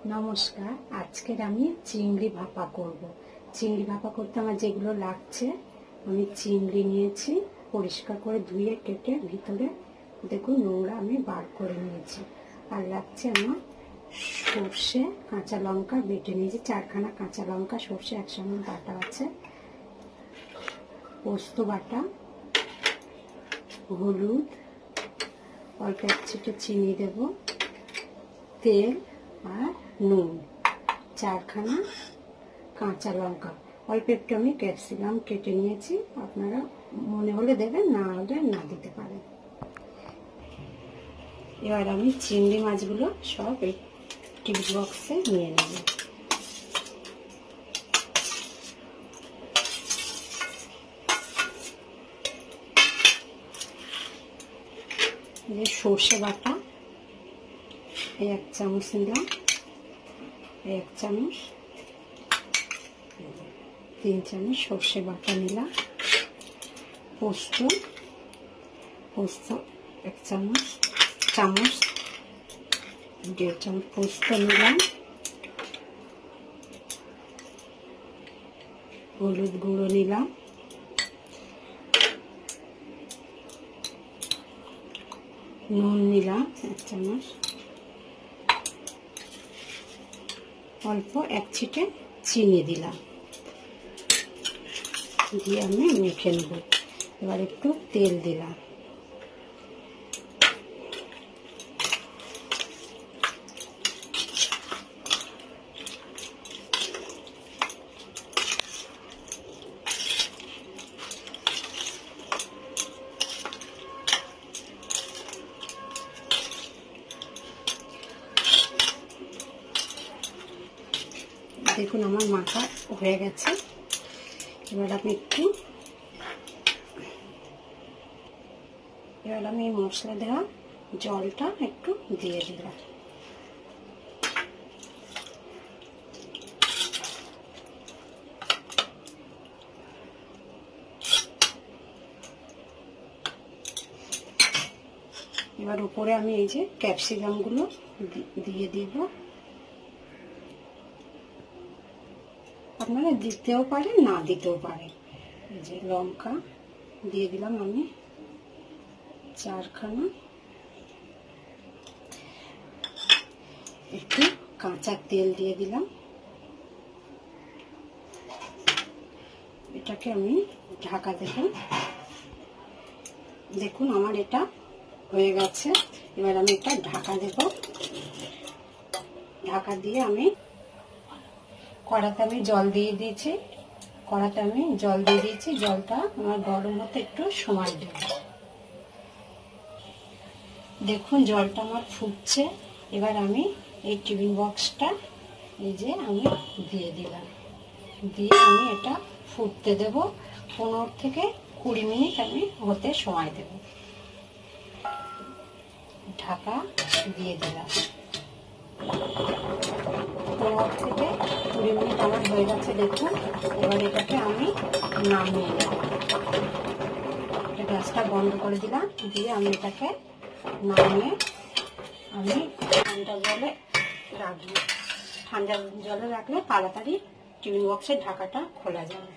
নমস্কার। আজকের আমি চিংড়ি ভাপা করব। চিংড়ি ভাপা করতে আমার যেগুলো লাগছে, আমি চিংড়ি নিয়েছি, পরিষ্কার করে ধুয়ে কেটে ভিতরে দেখুন নোংরা আমি বার করে নিয়েছি। আর লাগছে আমার সর্ষে, কাঁচা লঙ্কা বেটে নিয়েছি, 4খানা কাঁচা লঙ্কা, সর্ষে একসঙ্গে বাটা আছে, পোস্ত বাটা, হলুদ, অল্প এক ছিটে চিনি দেব, তেল আর নুন, 4খানা কাঁচা লঙ্কা, অল্প একটু আমি ক্যাপসিকাম কেটে নিয়েছি, আপনারা মনে হলে দেবেন, না হলে না দিতে পারেন। এবার আমি চিংড়ি মাছগুলো সব এই টিফিন বক্সে নিয়ে নেব। যে সর্ষে বাটা এই 1 চামচ নিলাম, 1 চামচ, 3 চামচ সর্ষে বাটা নিলাম, পোস্ত 1 চামচ, 1.5 চামচ পোস্ত নিলাম, হলুদ গুঁড়ো নিলাম, নুন নিলাম 1 চামচ, অল্প এক ছিটে চিনি দিলাম, দিয়ে আমি মেখে নেব। এবার একটু তেল দিলাম, দেখুন আমার মাখা হয়ে গেছে। এবার আমি মশলা দেওয়া জলটা একটু দিয়ে দিলাম। এবার উপরে আমি এই যে ক্যাপসিকাম গুলো দিয়ে দিব, আপনারা দিতেও পারেন, না দিতেও পারেন। এই যে লঙ্কা দিয়ে দিলাম আমি 4খানা, একটু কাঁচা তেল দিয়ে দিলাম, এটাকে আমি ঢাকা দেব। দেখুন আমার এটা হয়ে গেছে। এবার আমি এটা ঢাকা দেব। ঢাকা দিয়ে আমি কড়াতে আমি জল দিয়ে দিয়েছি, জলটা আমার গরম হতে একটু সময় দেব। দেখুন জলটা আমার ফুটছে। এবার আমি এই টিফিন বক্সটা এই যে আমি দিয়ে দিলাম, দিয়ে আমি এটা ফুটতে দেব। 15 থেকে 20 মিনিট আমি হতে সময় দেব। ঢাকা দিয়ে দিলাম। 15 থেকে 20 মিনিট আমার হয়ে গেছে। দেখুন এবার এটাকে আমি নামিয়ে নেব। গ্যাসটা বন্ধ করে দিলাম, দিয়ে আমি এটাকে নামিয়ে আমি ঠান্ডা জলে রাখবো। ঠান্ডা জলে রাখলে তাড়াতাড়ি টিফিন বক্সের ঢাকাটা খোলা যাবে।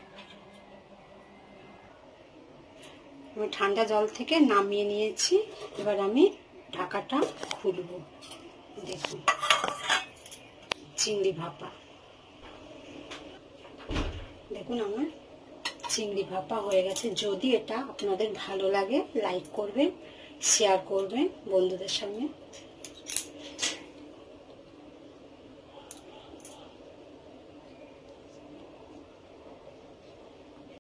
আমি ঠান্ডা জল থেকে নামিয়ে নিয়েছি। এবার আমি ঢাকাটা খুলবো। দেখুন চিংড়ি ভাপা, দেখুন আমার চিংড়ি ভাপা হয়ে গেছে। যদি এটা আপনাদের ভালো লাগে, লাইক করবেন, শেয়ার করবেন বন্ধুদের সঙ্গে।